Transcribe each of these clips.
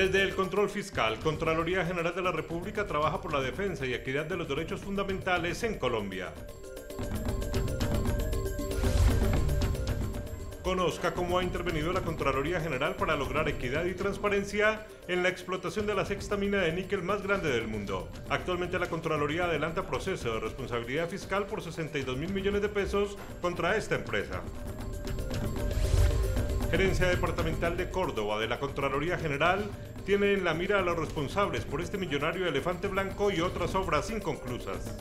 Desde el control fiscal, Contraloría General de la República trabaja por la defensa y equidad de los derechos fundamentales en Colombia. Conozca cómo ha intervenido la Contraloría General para lograr equidad y transparencia en la explotación de la sexta mina de níquel más grande del mundo. Actualmente la Contraloría adelanta proceso de responsabilidad fiscal por 62.000 millones de pesos contra esta empresa. Gerencia Departamental de Córdoba de la Contraloría General tiene en la mira a los responsables por este millonario elefante blanco y otras obras inconclusas.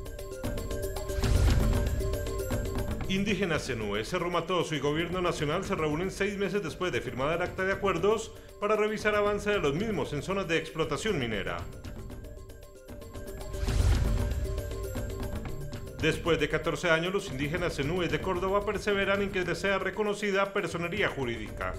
Indígenas Zenúe, Cerro Matoso y Gobierno Nacional se reúnen 6 meses después de firmada el acta de acuerdos para revisar avance de los mismos en zonas de explotación minera. Después de 14 años, los indígenas zenúes de Córdoba perseveran en que sea reconocida personería jurídica.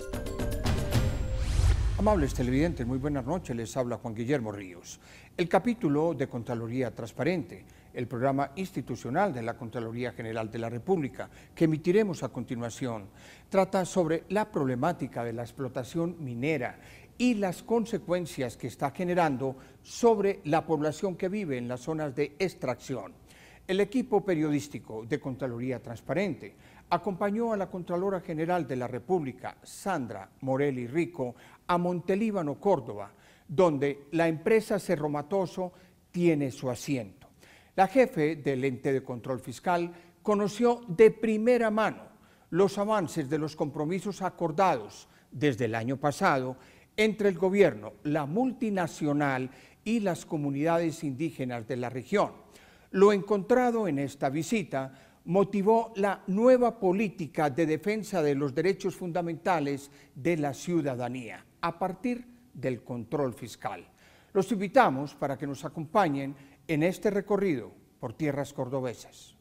Amables televidentes, muy buenas noches, les habla Juan Guillermo Ríos. El capítulo de Contraloría Transparente, el programa institucional de la Contraloría General de la República, que emitiremos a continuación, trata sobre la problemática de la explotación minera y las consecuencias que está generando sobre la población que vive en las zonas de extracción. El equipo periodístico de Contraloría Transparente acompañó a la Contralora General de la República, Sandra Morelli Rico, a Montelíbano, Córdoba, donde la empresa Cerro Matoso tiene su asiento. La jefe del ente de control fiscal conoció de primera mano los avances de los compromisos acordados desde el año pasado entre el gobierno, la multinacional y las comunidades indígenas de la región. Lo encontrado en esta visita motivó la nueva política de defensa de los derechos fundamentales de la ciudadanía a partir del control fiscal. Los invitamos para que nos acompañen en este recorrido por tierras cordobesas.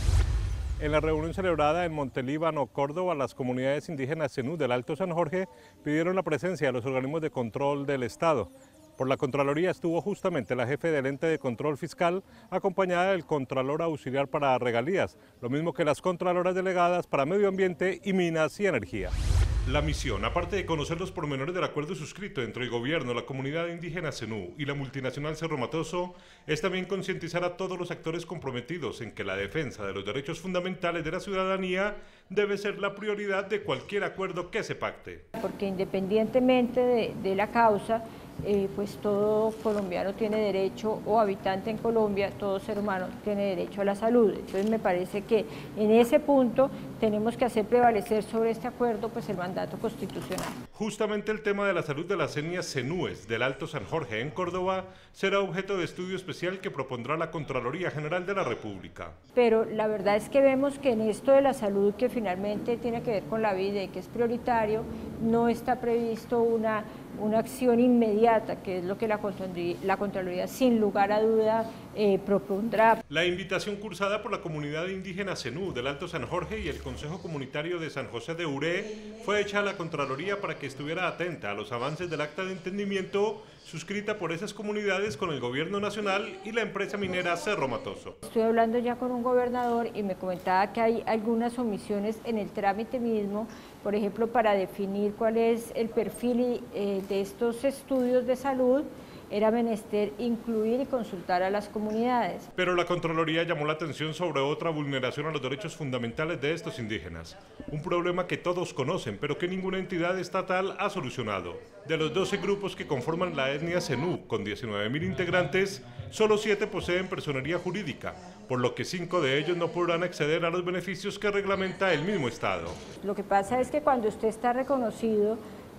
En la reunión celebrada en Montelíbano, Córdoba, las comunidades indígenas zenú del Alto San Jorge pidieron la presencia de los organismos de control del Estado. Por la Contraloría estuvo justamente la jefe del ente de control fiscal, acompañada del Contralor Auxiliar para Regalías, lo mismo que las Contraloras delegadas para Medio Ambiente y Minas y Energía. La misión, aparte de conocer los pormenores del acuerdo suscrito entre el gobierno, la comunidad indígena zenú y la multinacional Cerro Matoso, es también concientizar a todos los actores comprometidos en que la defensa de los derechos fundamentales de la ciudadanía debe ser la prioridad de cualquier acuerdo que se pacte. Porque independientemente de la causa, pues todo colombiano tiene derecho, o habitante en Colombia, todo ser humano tiene derecho a la salud. Entonces me parece que en ese punto tenemos que hacer prevalecer sobre este acuerdo pues el mandato constitucional. Justamente el tema de la salud de las etnias zenúes del Alto San Jorge en Córdoba será objeto de estudio especial que propondrá la Contraloría General de la República. Pero la verdad es que vemos que en esto de la salud, que finalmente tiene que ver con la vida y que es prioritario, no está previsto una acción inmediata, que es lo que la Contraloría sin lugar a duda propondrá. La invitación cursada por la comunidad indígena zenú del Alto San Jorge y el Consejo Comunitario de San José de Uré fue hecha a la Contraloría para que estuviera atenta a los avances del acta de entendimiento suscrita por esas comunidades con el Gobierno Nacional y la empresa minera Cerro Matoso. Estoy hablando ya con un gobernador y me comentaba que hay algunas omisiones en el trámite mismo, por ejemplo, para definir cuál es el perfil de estos estudios de salud. Era menester incluir y consultar a las comunidades. Pero la Contraloría llamó la atención sobre otra vulneración a los derechos fundamentales de estos indígenas. Un problema que todos conocen, pero que ninguna entidad estatal ha solucionado. De los 12 grupos que conforman la etnia zenú, con 19.000 integrantes, solo 7 poseen personería jurídica, por lo que 5 de ellos no podrán acceder a los beneficios que reglamenta el mismo Estado. Lo que pasa es que cuando usted está reconocido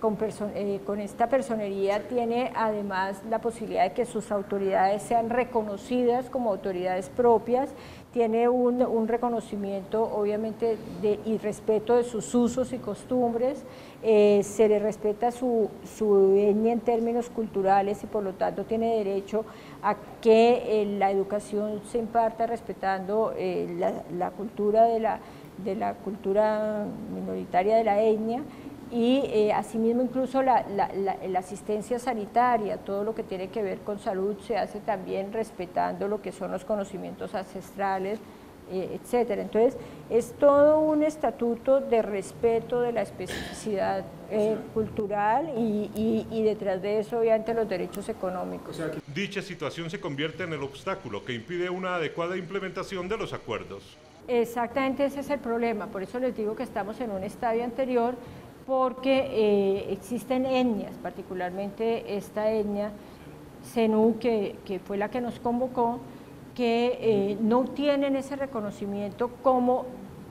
con esta personería, tiene además la posibilidad de que sus autoridades sean reconocidas como autoridades propias, tiene un reconocimiento obviamente y respeto de sus usos y costumbres, se le respeta su etnia en términos culturales y por lo tanto tiene derecho a que la educación se imparta respetando la cultura de la cultura minoritaria de la etnia. Y asimismo incluso la asistencia sanitaria, todo lo que tiene que ver con salud se hace también respetando lo que son los conocimientos ancestrales, etcétera. Entonces es todo un estatuto de respeto de la especificidad cultural y detrás de eso obviamente los derechos económicos. Dicha situación se convierte en el obstáculo que impide una adecuada implementación de los acuerdos. Exactamente ese es el problema, por eso les digo que estamos en un estadio anterior, porque existen etnias, particularmente esta etnia Zenú, que fue la que nos convocó, que no tienen ese reconocimiento como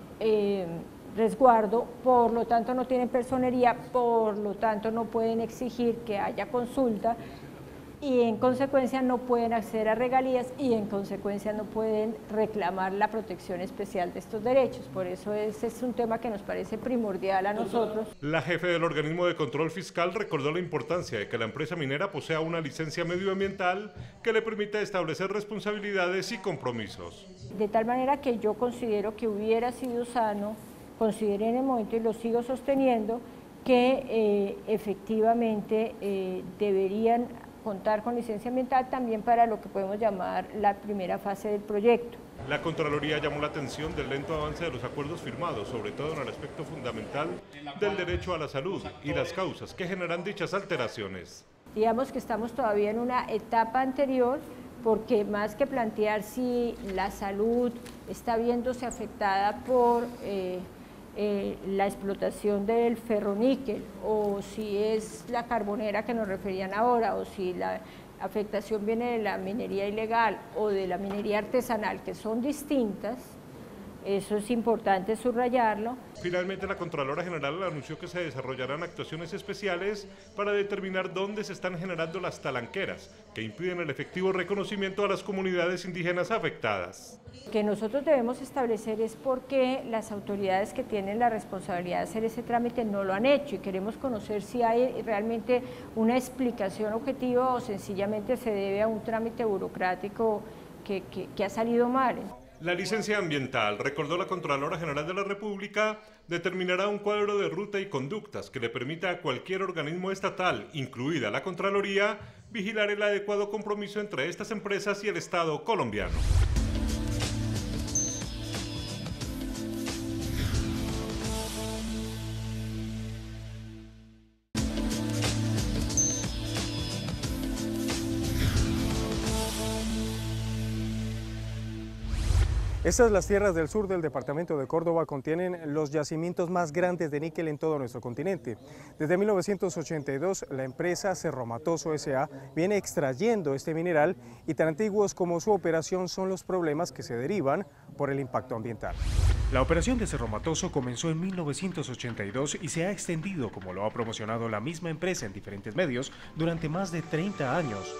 resguardo, por lo tanto no tienen personería, por lo tanto no pueden exigir que haya consulta y en consecuencia no pueden acceder a regalías y en consecuencia no pueden reclamar la protección especial de estos derechos. Por eso ese es un tema que nos parece primordial a nosotros. La jefe del organismo de control fiscal recordó la importancia de que la empresa minera posea una licencia medioambiental que le permita establecer responsabilidades y compromisos. De tal manera que yo considero que hubiera sido sano, consideré en el momento y lo sigo sosteniendo, que efectivamente deberían contar con licencia ambiental también para lo que podemos llamar la primera fase del proyecto. La Contraloría llamó la atención del lento avance de los acuerdos firmados, sobre todo en el aspecto fundamental del derecho a la salud y las causas que generan dichas alteraciones. Digamos que estamos todavía en una etapa anterior, porque más que plantear si la salud está viéndose afectada por la explotación del ferroníquel, o si es la carbonera que nos referían ahora, o si la afectación viene de la minería ilegal o de la minería artesanal, que son distintas, eso es importante subrayarlo. Finalmente, la Contralora General anunció que se desarrollarán actuaciones especiales para determinar dónde se están generando las talanqueras, que impiden el efectivo reconocimiento a las comunidades indígenas afectadas. Lo que nosotros debemos establecer es por qué las autoridades que tienen la responsabilidad de hacer ese trámite no lo han hecho, y queremos conocer si hay realmente una explicación objetiva o sencillamente se debe a un trámite burocrático que ha salido mal. La licencia ambiental, recordó la Contralora General de la República, determinará un cuadro de ruta y conductas que le permita a cualquier organismo estatal, incluida la Contraloría, vigilar el adecuado compromiso entre estas empresas y el Estado colombiano. Estas, las tierras del sur del departamento de Córdoba, contienen los yacimientos más grandes de níquel en todo nuestro continente. Desde 1982, la empresa Cerro-Matoso S.A. viene extrayendo este mineral, y tan antiguos como su operación son los problemas que se derivan por el impacto ambiental. La operación de Cerro-Matoso comenzó en 1982 y se ha extendido, como lo ha promocionado la misma empresa en diferentes medios, durante más de 30 años.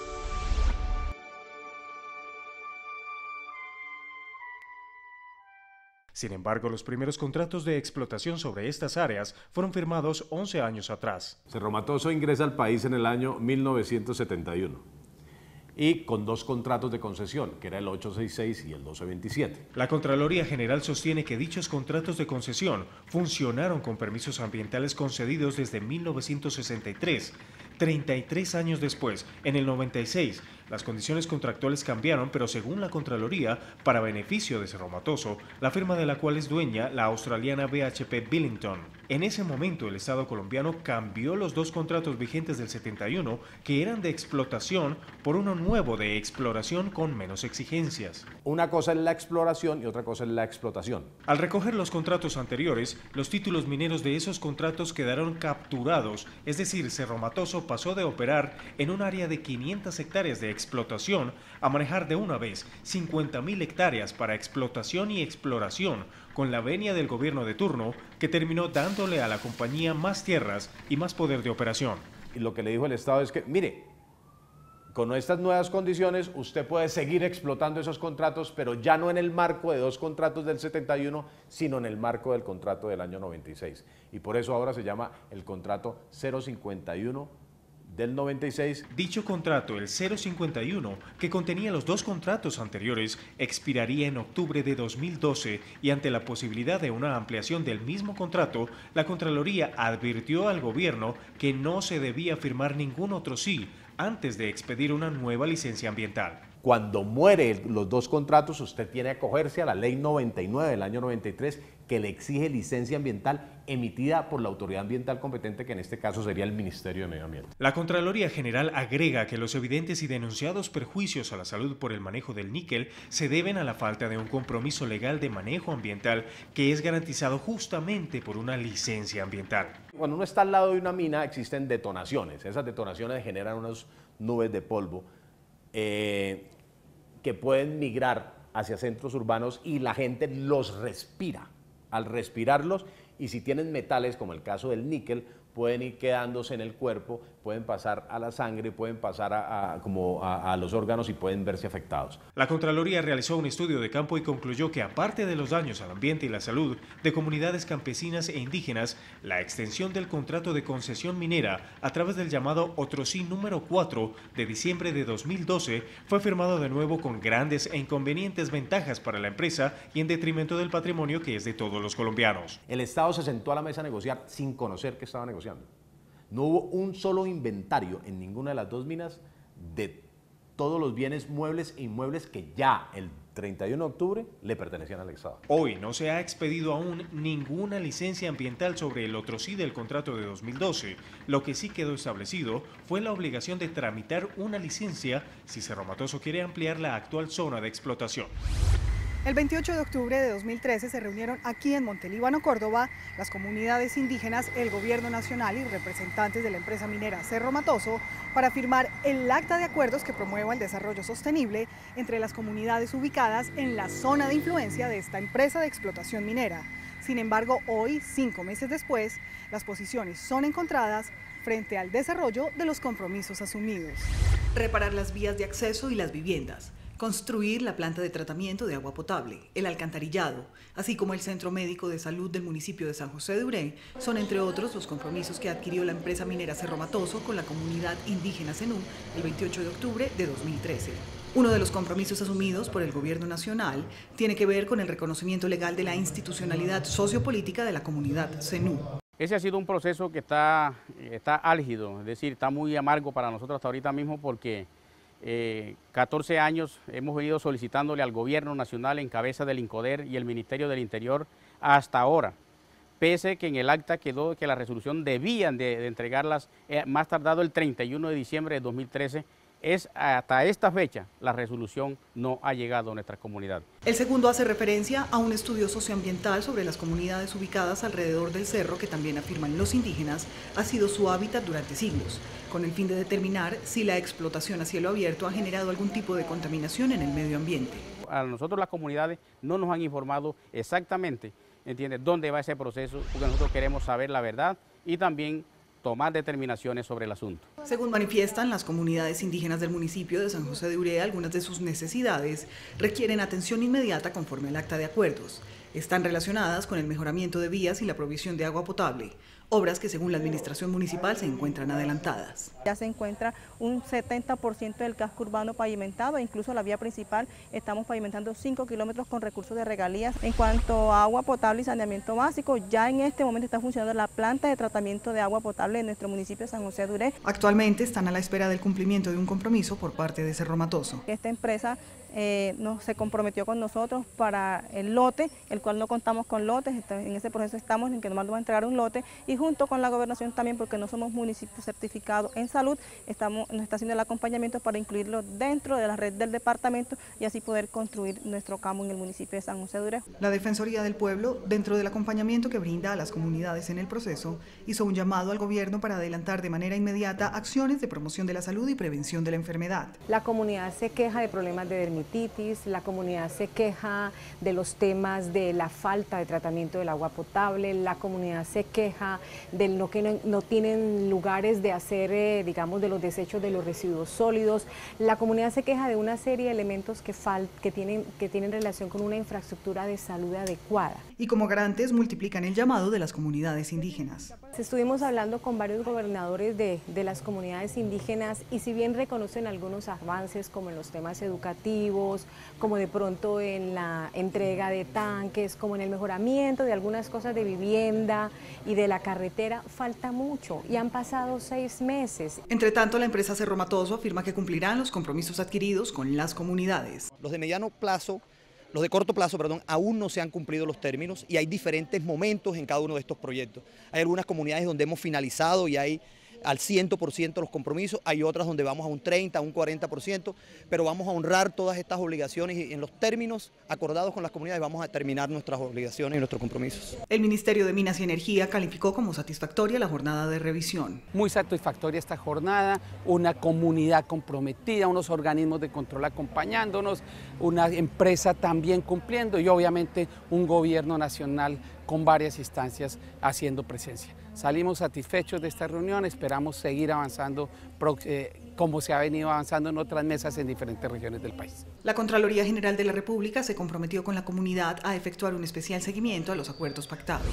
Sin embargo, los primeros contratos de explotación sobre estas áreas fueron firmados 11 años atrás. Cerro-Matoso ingresa al país en el año 1971 y con dos contratos de concesión, que era el 866 y el 1227. La Contraloría General sostiene que dichos contratos de concesión funcionaron con permisos ambientales concedidos desde 1963. 33 años después, en el 96, las condiciones contractuales cambiaron, pero según la Contraloría, para beneficio de Cerro-Matoso, la firma de la cual es dueña la australiana BHP Billington. En ese momento, el Estado colombiano cambió los dos contratos vigentes del 71, que eran de explotación, por uno nuevo de exploración con menos exigencias. Una cosa es la exploración y otra cosa es la explotación. Al recoger los contratos anteriores, los títulos mineros de esos contratos quedaron capturados, es decir, Cerro-Matoso pasó de operar en un área de 500 hectáreas de explotación a manejar de una vez 50.000 hectáreas para explotación y exploración, con la venia del gobierno de turno, que terminó dándole a la compañía más tierras y más poder de operación. Y lo que le dijo el Estado es que, mire, con estas nuevas condiciones usted puede seguir explotando esos contratos, pero ya no en el marco de dos contratos del 71, sino en el marco del contrato del año 96. Y por eso ahora se llama el contrato 051 del 96. Dicho contrato, el 051, que contenía los dos contratos anteriores, expiraría en octubre de 2012, y ante la posibilidad de una ampliación del mismo contrato, la Contraloría advirtió al gobierno que no se debía firmar ningún otro sí antes de expedir una nueva licencia ambiental. Cuando muere los dos contratos, usted tiene que acogerse a la ley 99 del año 93, que le exige licencia ambiental emitida por la autoridad ambiental competente, que en este caso sería el Ministerio de Medio Ambiente. La Contraloría General agrega que los evidentes y denunciados perjuicios a la salud por el manejo del níquel se deben a la falta de un compromiso legal de manejo ambiental que es garantizado justamente por una licencia ambiental. Cuando uno está al lado de una mina existen detonaciones, esas detonaciones generan unas nubes de polvo que pueden migrar hacia centros urbanos y la gente los respira. Al respirarlos, y si tienen metales, como el caso del níquel, pueden ir quedándose en el cuerpo, pueden pasar a la sangre, pueden pasar a los órganos y pueden verse afectados. La Contraloría realizó un estudio de campo y concluyó que, aparte de los daños al ambiente y la salud de comunidades campesinas e indígenas, la extensión del contrato de concesión minera a través del llamado Otrosí número 4 de diciembre de 2012 fue firmado de nuevo con grandes e inconvenientes ventajas para la empresa y en detrimento del patrimonio que es de todos los colombianos. El Estado se sentó a la mesa a negociar sin conocer que estaba negociando. No hubo un solo inventario en ninguna de las dos minas de todos los bienes muebles e inmuebles que ya el 31 de octubre le pertenecían al Estado. Hoy no se ha expedido aún ninguna licencia ambiental sobre el Otrosí del contrato de 2012. Lo que sí quedó establecido fue la obligación de tramitar una licencia si Cerro Matoso quiere ampliar la actual zona de explotación. El 28 de octubre de 2013 se reunieron aquí en Montelíbano, Córdoba, las comunidades indígenas, el gobierno nacional y representantes de la empresa minera Cerro Matoso para firmar el acta de acuerdos que promueva el desarrollo sostenible entre las comunidades ubicadas en la zona de influencia de esta empresa de explotación minera. Sin embargo, hoy, 5 meses después, las posiciones son encontradas frente al desarrollo de los compromisos asumidos. Reparar las vías de acceso y las viviendas. Construir la planta de tratamiento de agua potable, el alcantarillado, así como el Centro Médico de Salud del municipio de San José de Uré, son entre otros los compromisos que adquirió la empresa minera Cerro Matoso con la comunidad indígena Zenú el 28 de octubre de 2013. Uno de los compromisos asumidos por el gobierno nacional tiene que ver con el reconocimiento legal de la institucionalidad sociopolítica de la comunidad Zenú. Ese ha sido un proceso que está álgido, es decir, está muy amargo para nosotros hasta ahorita mismo porque 14 años hemos venido solicitándole al gobierno nacional en cabeza del INCODER y el Ministerio del Interior hasta ahora, pese que en el acta quedó que la resolución debían de entregarlas más tardado el 31 de diciembre de 2013, hasta esta fecha la resolución no ha llegado a nuestra comunidad. El segundo hace referencia a un estudio socioambiental sobre las comunidades ubicadas alrededor del cerro que también afirman los indígenas ha sido su hábitat durante siglos, con el fin de determinar si la explotación a cielo abierto ha generado algún tipo de contaminación en el medio ambiente. A nosotros las comunidades no nos han informado exactamente, ¿entiendes?, dónde va ese proceso, porque nosotros queremos saber la verdad y también tomar determinaciones sobre el asunto. Según manifiestan las comunidades indígenas del municipio de San José de Uré, algunas de sus necesidades requieren atención inmediata conforme al acta de acuerdos. Están relacionadas con el mejoramiento de vías y la provisión de agua potable, obras que según la administración municipal se encuentran adelantadas. Ya se encuentra un 70% del casco urbano pavimentado, e incluso la vía principal estamos pavimentando 5 kilómetros con recursos de regalías. En cuanto a agua potable y saneamiento básico, ya en este momento está funcionando la planta de tratamiento de agua potable en nuestro municipio de San José de Uré. Actualmente están a la espera del cumplimiento de un compromiso por parte de Cerro Matoso. Esta empresa se comprometió con nosotros para el lote, el cual no contamos con lotes, en ese proceso estamos en que nos vamos a entregar un lote y junto con la gobernación también, porque no somos municipio certificado en salud, nos está haciendo el acompañamiento para incluirlo dentro de la red del departamento y así poder construir nuestro CAMU en el municipio de San José de Uré. La Defensoría del Pueblo, dentro del acompañamiento que brinda a las comunidades en el proceso, hizo un llamado al gobierno para adelantar de manera inmediata acciones de promoción de la salud y prevención de la enfermedad. La comunidad se queja de problemas de dermatitis, la comunidad se queja de los temas de la falta de tratamiento del agua potable, la comunidad se queja del que no tienen lugares de hacer, digamos, de los desechos de los residuos sólidos. La comunidad se queja de una serie de elementos que tienen relación con una infraestructura de salud adecuada. Y como garantes multiplican el llamado de las comunidades indígenas. Estuvimos hablando con varios gobernadores de las comunidades indígenas y si bien reconocen algunos avances como en los temas educativos, como de pronto en la entrega de tanques, como en el mejoramiento de algunas cosas de vivienda y de la carretera, falta mucho y han pasado 6 meses. Entre tanto, la empresa Cerro Matoso afirma que cumplirán los compromisos adquiridos con las comunidades. Los de mediano plazo, los de corto plazo, aún no se han cumplido los términos y hay diferentes momentos en cada uno de estos proyectos. Hay algunas comunidades donde hemos finalizado y hay al 100% los compromisos, hay otras donde vamos a un 30, a un 40%, pero vamos a honrar todas estas obligaciones y en los términos acordados con las comunidades vamos a terminar nuestras obligaciones y nuestros compromisos. El Ministerio de Minas y Energía calificó como satisfactoria la jornada de revisión. Muy satisfactoria esta jornada, una comunidad comprometida, unos organismos de control acompañándonos, una empresa también cumpliendo y obviamente un gobierno nacional con varias instancias haciendo presencia. Salimos satisfechos de esta reunión, esperamos seguir avanzando como se ha venido avanzando en otras mesas en diferentes regiones del país. La Contraloría General de la República se comprometió con la comunidad a efectuar un especial seguimiento a los acuerdos pactados.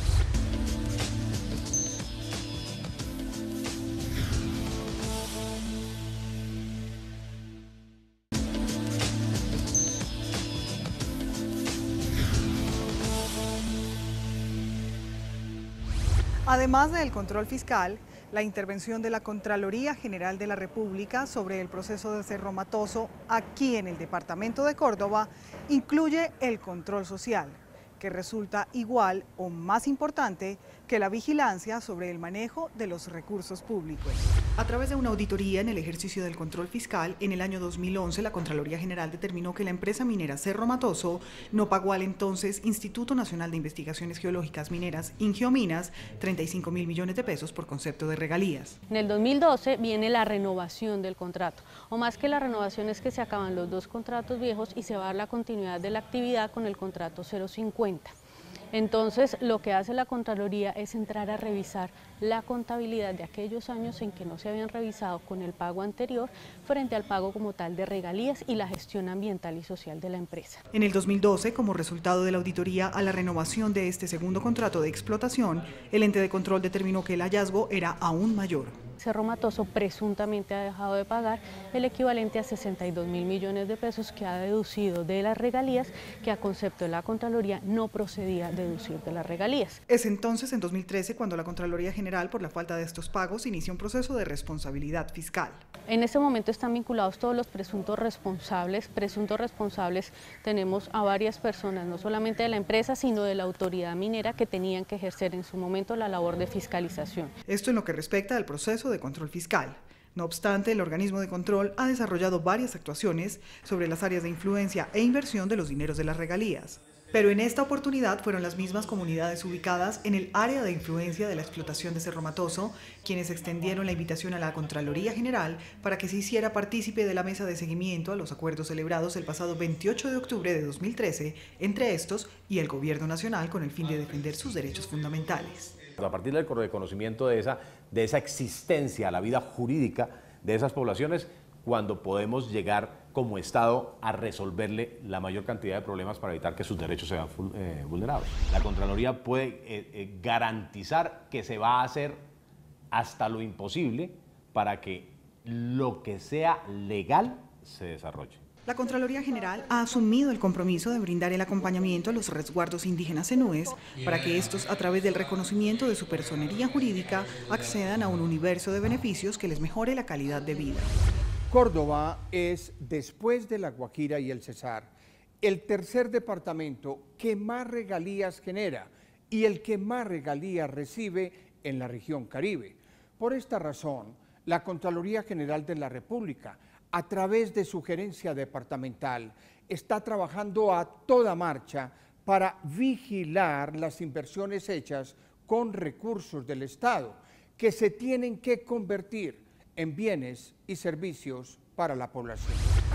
Además del control fiscal, la intervención de la Contraloría General de la República sobre el proceso de Cerro Matoso aquí en el departamento de Córdoba incluye el control social, que resulta igual o más importante que la vigilancia sobre el manejo de los recursos públicos. A través de una auditoría en el ejercicio del control fiscal, en el año 2011 la Contraloría General determinó que la empresa minera Cerro Matoso no pagó al entonces Instituto Nacional de Investigaciones Geológicas Mineras, Ingiominas, 35.000 millones de pesos por concepto de regalías. En el 2012 viene la renovación del contrato, o más que la renovación es que se acaban los 2 contratos viejos y se va a dar la continuidad de la actividad con el contrato 050. Entonces, lo que hace la Contraloría es entrar a revisar la contabilidad de aquellos años en que no se habían revisado con el pago anterior frente al pago como tal de regalías y la gestión ambiental y social de la empresa. En el 2012, como resultado de la auditoría a la renovación de este segundo contrato de explotación, el ente de control determinó que el hallazgo era aún mayor. Cerro Matoso presuntamente ha dejado de pagar el equivalente a 62.000 millones de pesos que ha deducido de las regalías, que a concepto de la Contraloría no procedía deducir de las regalías. Es entonces en 2013 cuando la Contraloría General, por la falta de estos pagos, inicia un proceso de responsabilidad fiscal. En este momento están vinculados todos los presuntos responsables. Presuntos responsables tenemos a varias personas, no solamente de la empresa, sino de la autoridad minera que tenían que ejercer en su momento la labor de fiscalización. Esto en lo que respecta al proceso de control fiscal. No obstante, el organismo de control ha desarrollado varias actuaciones sobre las áreas de influencia e inversión de los dineros de las regalías. Pero en esta oportunidad fueron las mismas comunidades ubicadas en el área de influencia de la explotación de Cerro Matoso quienes extendieron la invitación a la Contraloría General para que se hiciera partícipe de la mesa de seguimiento a los acuerdos celebrados el pasado 28 de octubre de 2013 entre estos y el Gobierno Nacional con el fin de defender sus derechos fundamentales. A partir del reconocimiento de esa existencia a la vida jurídica de esas poblaciones, cuando podemos llegar como Estado a resolverle la mayor cantidad de problemas para evitar que sus derechos sean vulnerados. La Contraloría puede garantizar que se va a hacer hasta lo imposible para que lo que sea legal se desarrolle. La Contraloría General ha asumido el compromiso de brindar el acompañamiento a los resguardos indígenas cenúes para que estos, a través del reconocimiento de su personería jurídica, accedan a un universo de beneficios que les mejore la calidad de vida. Córdoba es, después de La Guajira y el Cesar, el tercer departamento que más regalías genera y el que más regalías recibe en la región Caribe. Por esta razón, la Contraloría General de la República, a través de su gerencia departamental, está trabajando a toda marcha para vigilar las inversiones hechas con recursos del Estado, que se tienen que convertir en bienes y servicios para la población.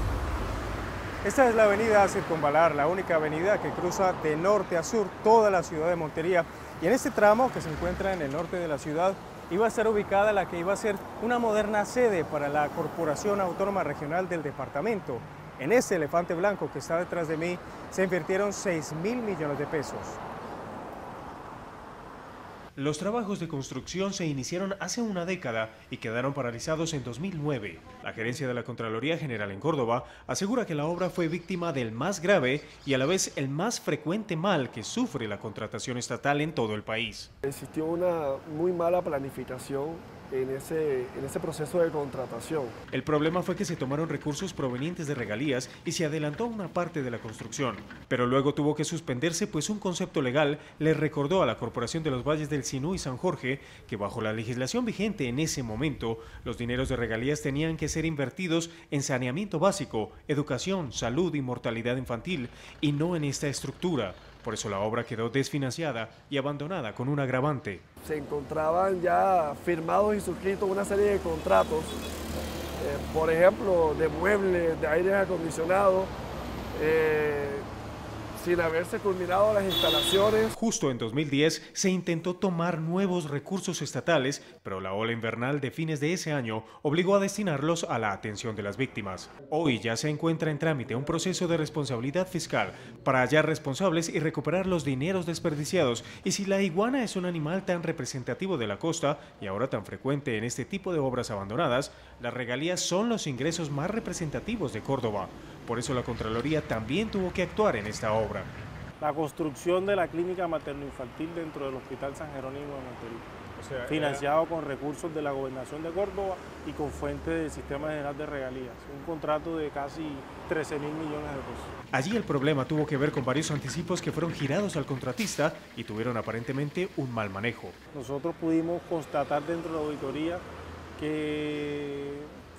Esta es la avenida Circunvalar, la única avenida que cruza de norte a sur toda la ciudad de Montería. Y en este tramo, que se encuentra en el norte de la ciudad, iba a estar ubicada la que iba a ser una moderna sede para la Corporación Autónoma Regional del departamento. En este elefante blanco que está detrás de mí se invirtieron 6.000 millones de pesos. Los trabajos de construcción se iniciaron hace una década y quedaron paralizados en 2009. La gerencia de la Contraloría General en Córdoba asegura que la obra fue víctima del más grave y a la vez el más frecuente mal que sufre la contratación estatal en todo el país. Existió una muy mala planificación en ese proceso de contratación. El problema fue que se tomaron recursos provenientes de regalías y se adelantó una parte de la construcción, pero luego tuvo que suspenderse pues un concepto legal le recordó a la Corporación de los Valles del Sinú y San Jorge que bajo la legislación vigente en ese momento, los dineros de regalías tenían que ser invertidos en saneamiento básico, educación, salud y mortalidad infantil y no en esta estructura. Por eso la obra quedó desfinanciada y abandonada con un agravante. Se encontraban ya firmados y suscritos una serie de contratos, por ejemplo, de muebles, de aires acondicionados, sin haberse culminado las instalaciones. Justo en 2010 se intentó tomar nuevos recursos estatales, pero la ola invernal de fines de ese año obligó a destinarlos a la atención de las víctimas. Hoy ya se encuentra en trámite un proceso de responsabilidad fiscal para hallar responsables y recuperar los dineros desperdiciados. Y si la iguana es un animal tan representativo de la costa y ahora tan frecuente en este tipo de obras abandonadas, las regalías son los ingresos más representativos de Córdoba. Por eso la Contraloría también tuvo que actuar en esta obra. La construcción de la clínica materno-infantil dentro del Hospital San Jerónimo de Montería, financiado con recursos de la Gobernación de Córdoba y con fuentes del Sistema General de Regalías, un contrato de casi 13.000 millones de pesos. Allí el problema tuvo que ver con varios anticipos que fueron girados al contratista y tuvieron aparentemente un mal manejo. Nosotros pudimos constatar dentro de la auditoría que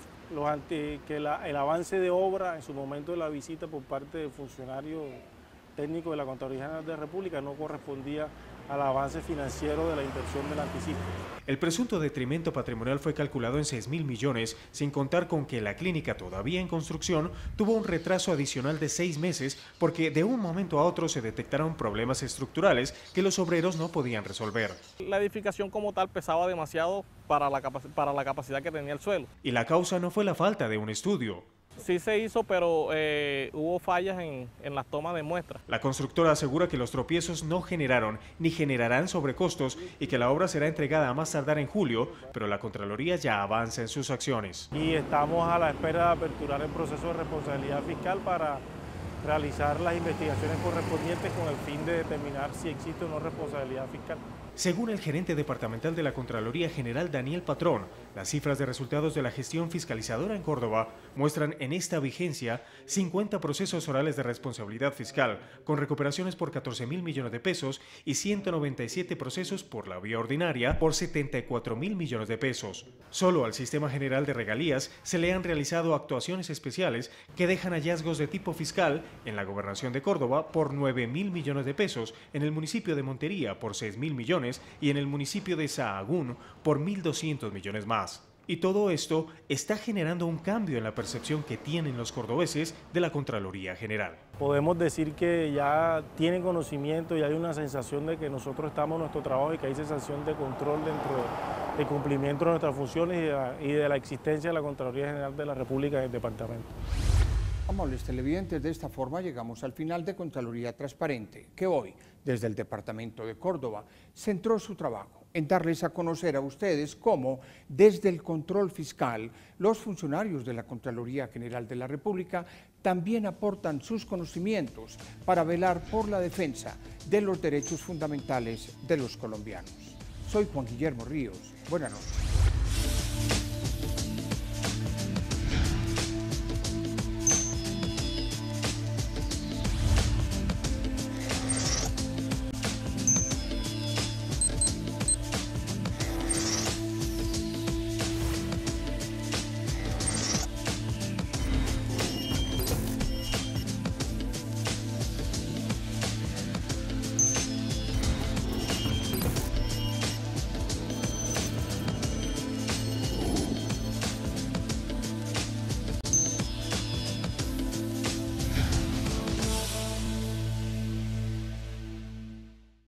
el avance de obra en su momento de la visita por parte del funcionario técnico de la Contraloría General de la República no correspondía al avance financiero de la inversión del anticipo. El presunto detrimento patrimonial fue calculado en 6.000 millones, sin contar con que la clínica todavía en construcción tuvo un retraso adicional de 6 meses porque de un momento a otro se detectaron problemas estructurales que los obreros no podían resolver. La edificación como tal pesaba demasiado para la capacidad que tenía el suelo. Y la causa no fue la falta de un estudio. Sí se hizo, pero hubo fallas en las tomas de muestras. La constructora asegura que los tropiezos no generaron ni generarán sobrecostos y que la obra será entregada a más tardar en julio, pero la Contraloría ya avanza en sus acciones. Y estamos a la espera de aperturar el proceso de responsabilidad fiscal para realizar las investigaciones correspondientes con el fin de determinar si existe o no responsabilidad fiscal. Según el gerente departamental de la Contraloría General Daniel Patrón, las cifras de resultados de la gestión fiscalizadora en Córdoba muestran en esta vigencia 50 procesos orales de responsabilidad fiscal, con recuperaciones por 14.000 millones de pesos y 197 procesos por la vía ordinaria por 74.000 millones de pesos. Solo al Sistema General de Regalías se le han realizado actuaciones especiales que dejan hallazgos de tipo fiscal en la Gobernación de Córdoba por 9.000 millones de pesos, en el municipio de Montería por 6.000 millones y en el municipio de Sahagún por 1.200 millones más. Y todo esto está generando un cambio en la percepción que tienen los cordobeses de la Contraloría General. Podemos decir que ya tienen conocimiento y hay una sensación de que nosotros estamos en nuestro trabajo y que hay sensación de control dentro del cumplimiento de nuestras funciones y de la existencia de la Contraloría General de la República en el departamento. Amables televidentes, de esta forma llegamos al final de Contraloría Transparente, que hoy, desde el Departamento de Córdoba, centró su trabajo en darles a conocer a ustedes cómo, desde el control fiscal, los funcionarios de la Contraloría General de la República también aportan sus conocimientos para velar por la defensa de los derechos fundamentales de los colombianos. Soy Juan Guillermo Ríos. Buenas noches.